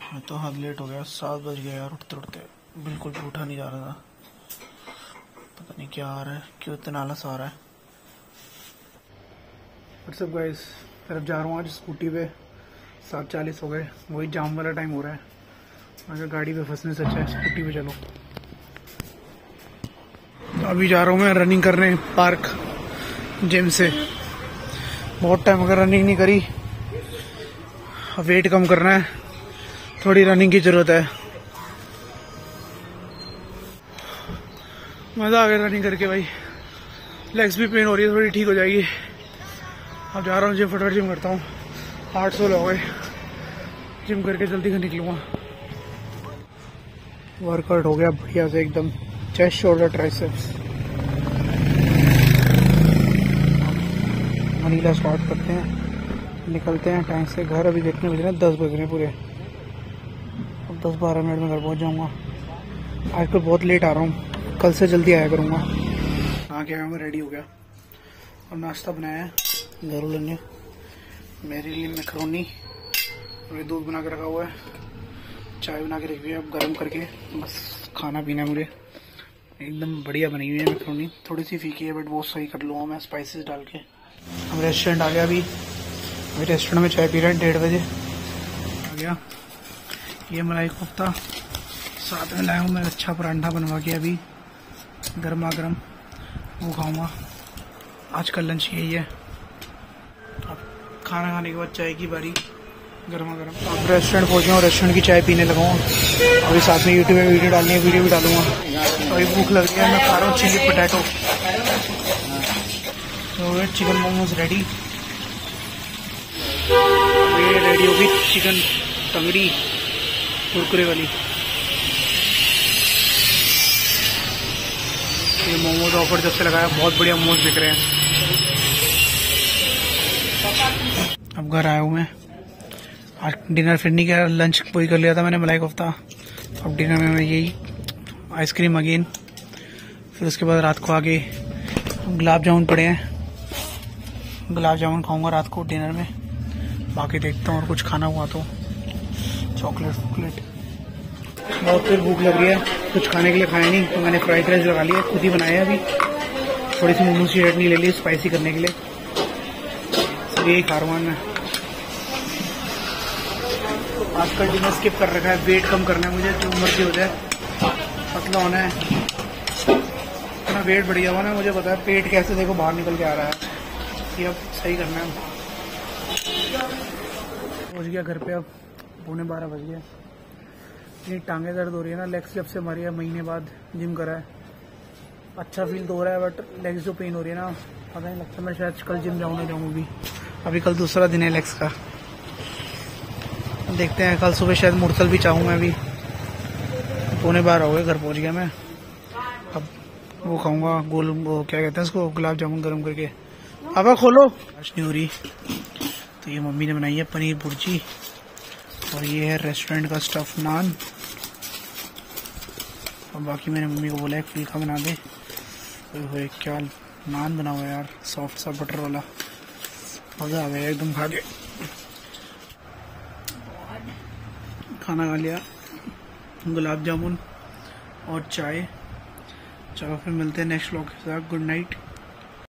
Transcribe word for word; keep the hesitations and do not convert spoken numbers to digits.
मैं तो हद लेट हो गया, सात बज गया यार उठते उठते। बिल्कुल भी उठा नहीं जा रहा था, पता नहीं क्या आ रहा है, क्यों इतना आलस आ रहा है। व्हाट्सअप गाइस, फिर अब जा रहा हूँ आज स्कूटी पे। सात चालीस हो गए, वही जाम वाला टाइम हो रहा है। अगर गाड़ी पे फंसने से अच्छा है स्कूटी पे चलो। तो अभी जा रहा हूँ मैं रनिंग करने पार्क जिम से। बहुत टाइम अगर रनिंग नहीं करी, वेट कम करना है, थोड़ी रनिंग की जरूरत है। मजा आ गया रनिंग करके भाई, लेग्स भी पेन हो रही है, थोड़ी ठीक हो जाएगी। अब जा रहा हूँ जिम, फटाफट जिम करता हूँ। आठ सौ हो गए, जिम करके जल्दी से निकलूंगा। वर्कआउट हो गया बढ़िया से एकदम, चेस्ट शोल्डर ट्राइसेप्स। मनीला स्टार्ट करते हैं, निकलते हैं टाइम से घर। अभी देखने बज रहे हैं दस बज रहे हैं पूरे, अब दस बारह मिनट में घर पहुंच जाऊंगा। आज तो बहुत लेट आ रहा हूँ, कल से जल्दी आया करूंगा। नहा के आया मैं, रेडी हो गया और नाश्ता बनाया है घरों ने मेरे लिए। मैक्रोनी और दूध बना के रखा हुआ है, चाय बना के रखी है, अब गर्म करके बस खाना पीना है मुझे। एकदम बढ़िया बनी हुई है मैक्रोनी, थोड़ी सी फीकी है बट वो सही कर लूँगा मैं स्पाइसेस डाल के। हम रेस्टोरेंट आ गया, अभी अभी रेस्टोरेंट में चाय पी रहे हैं, डेढ़ बजे आ गया। ये मलाई कोफ्ता साथ में लाया हूँ मैं, अच्छा परांठा बनवा के अभी गर्मा गर्म वो खाऊंगा। आज का लंच यही है। अब खाना खाने के बाद चाय की बारी, गर्मा गर्म। अब रेस्टोरेंट पहुंच गया हूँ, रेस्टोरेंट की चाय पीने लगा हूँ। अभी साथ में यूट्यूब में वीडियो डालनी है, वीडियो भी डालूंगा। अभी भूख लग रही है, मैं खा रहा हूँ चिली पोटैटो। तो चिकन मोमोज रेडी, ये रेडी होगी चिकन तंगड़ी कुरकुरे वाली। ये मोमोज ऑफर जब से लगाया, बहुत बढ़िया मोमोज बिक रहे हैं। अब घर आया हूँ मैं, आज डिनर फिर नहीं किया, लंच वही कर लिया था मैंने मलाई कोफ्ता। अब डिनर में मैं यही आइसक्रीम अगेन, फिर उसके बाद रात को आगे गुलाब जामुन पड़े हैं, गुलाब जामुन खाऊंगा रात को डिनर में। बाकी देखता हूँ और कुछ खाना हुआ तो चॉकलेट वॉकलेट। बहुत फिर भूख लग रही है, कुछ खाने के लिए खाया नहीं तो मैंने फ्राइड राइस लगा लिया, खुद ही बनाया अभी। थोड़ी सी मोमोज की चटनी ले ली स्पाइसी करने के लिए, सब यही खा रहा हूँ मैं। आजकल डिनर स्किप कर रखा है, वेट कम करना है मुझे, जो मर्जी हो जाए, पतला होना है। इतना वेट बढ़ गया हुआ ना, मुझे पता है पेट कैसे देखो बाहर निकल के आ रहा है, ये अब सही करना है। पहुँच गया घर पे, अब पौने बारह बज गए। इतनी टांगे दर्द हो रही है ना, लेग्स जब से हमारी महीने बाद जिम करा है। अच्छा फील तो हो रहा है बट लेग्स जो पेन हो रही है ना, पता नहीं लगता मैं शायद कल जिम जाऊँ ना जाऊँ। अभी अभी कल दूसरा दिन है लेग्स का, देखते हैं। कल सुबह शायद मुरसल भी चाहूँ मैं। अभी पौने बारह हो गए, घर पहुँच गया मैं। अब वो खाऊंगा गोल, वो क्या कहते हैं उसको, गुलाब जामुन गर्म करके। अब खोलो, आज नहीं हो रही। तो ये मम्मी ने बनाई है पनीर भुर्जी, और ये है रेस्टोरेंट का स्टफ नान। और बाकी मैंने मम्मी को बोला एक फुल्का बना दे। तो क्या नान बना हुआ है यार, सॉफ्ट सा बटर वाला, मजा आ गया एकदम खा के। खाना खा लिया, गुलाब जामुन और चाय। चलो फिर मिलते हैं नेक्स्ट व्लॉग के साथ। Good night.